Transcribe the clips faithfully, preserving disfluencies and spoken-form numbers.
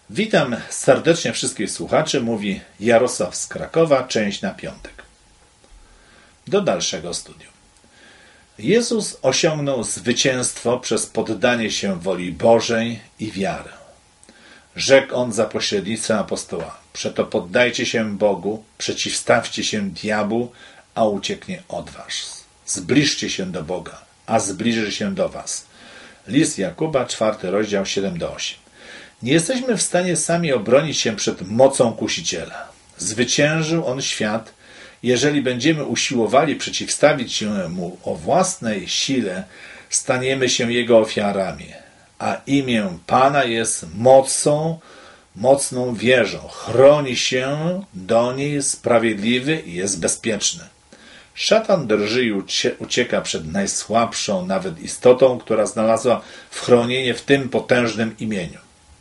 Witam serdecznie wszystkich słuchaczy, mówi Jarosław z Krakowa, część na piątek. Do dalszego studium. Jezus osiągnął zwycięstwo przez poddanie się woli Bożej i wiarę. Rzekł On za pośrednictwem apostoła: przeto poddajcie się Bogu, przeciwstawcie się diabłu, a ucieknie od was. Zbliżcie się do Boga, a zbliży się do was. List Jakuba, czwarty rozdział, siedem do ośmiu. Nie jesteśmy w stanie sami obronić się przed mocą kusiciela. Zwyciężył on świat. Jeżeli będziemy usiłowali przeciwstawić się mu o własnej sile, staniemy się jego ofiarami. A imię Pana jest mocą, mocną wieżą. Chroni się do niej sprawiedliwy i jest bezpieczny. Szatan drży i ucieka przed najsłabszą nawet istotą, która znalazła schronienie w tym potężnym imieniu.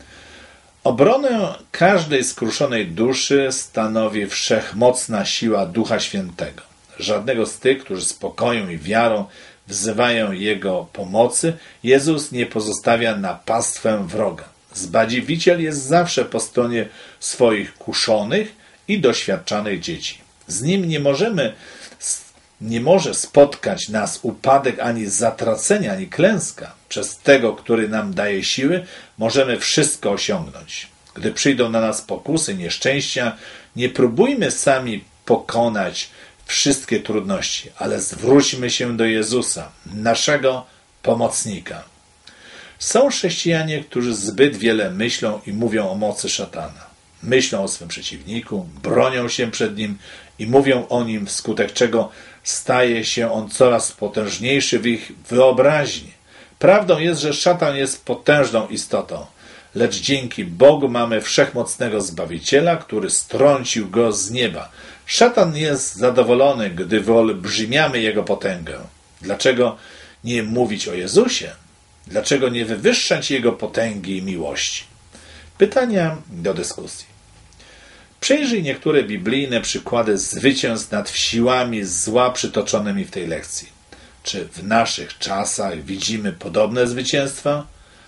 Obronę każdej skruszonej duszy stanowi wszechmocna siła Ducha Świętego. Żadnego z tych, którzy z pokojem i wiarą wzywają Jego pomocy, Jezus nie pozostawia na pastwę wroga. Zbawiciel jest zawsze po stronie swoich kuszonych i doświadczanych dzieci. Z Nim nie możemy, nie może spotkać nas upadek, ani zatracenia, ani klęska. Przez tego, który nam daje siły, możemy wszystko osiągnąć. Gdy przyjdą na nas pokusy, nieszczęścia, nie próbujmy sami pokonać wszystkie trudności, ale zwróćmy się do Jezusa, naszego pomocnika. Są chrześcijanie, którzy zbyt wiele myślą i mówią o mocy szatana. Myślą o swym przeciwniku, bronią się przed nim i mówią o nim, wskutek czego staje się on coraz potężniejszy w ich wyobraźni. Prawdą jest, że szatan jest potężną istotą, lecz dzięki Bogu mamy wszechmocnego Zbawiciela, który strącił go z nieba. Szatan jest zadowolony, gdy wyolbrzymiamy jego potęgę. Dlaczego nie mówić o Jezusie? Dlaczego nie wywyższać jego potęgi i miłości? Pytania do dyskusji. Przejrzyj niektóre biblijne przykłady zwycięstw nad siłami zła przytoczonymi w tej lekcji. Czy w naszych czasach widzimy podobne zwycięstwa?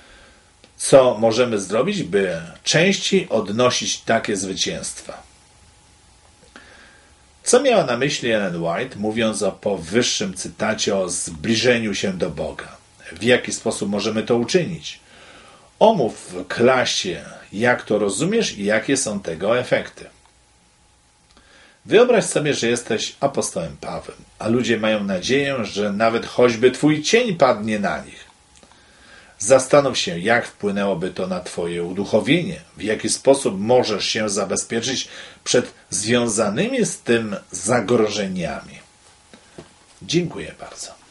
Co możemy zrobić, by częściej odnosić takie zwycięstwa? Co miała na myśli Ellen White, mówiąc o powyższym cytacie o zbliżeniu się do Boga? W jaki sposób możemy to uczynić? Omów w klasie, jak to rozumiesz i jakie są tego efekty. Wyobraź sobie, że jesteś apostołem Pawłem, a ludzie mają nadzieję, że nawet choćby twój cień padnie na nich. Zastanów się, jak wpłynęłoby to na twoje uduchowienie, w jaki sposób możesz się zabezpieczyć przed związanymi z tym zagrożeniami. Dziękuję bardzo.